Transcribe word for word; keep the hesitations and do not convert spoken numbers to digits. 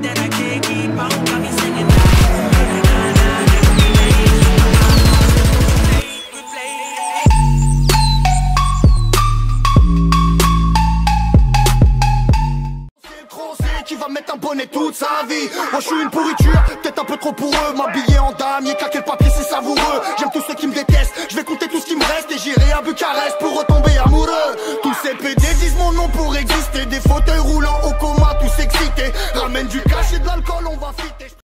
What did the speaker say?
that I can't keep on. Got me singing. Qui va mettre un bonnet toute sa vie. Moi je suis une pourriture, peut-être un peu trop pour eux. M'habiller en damier, claquer le papier c'est savoureux. J'aime tous ceux qui me détestent, je vais compter tout ce qui me reste. Et j'irai à Bucarest pour retomber amoureux. Tous ces P D disent mon nom pour exister. Des fauteuils roulants au coma, tous excités. Ramène du cash et de l'alcool, on va fitter.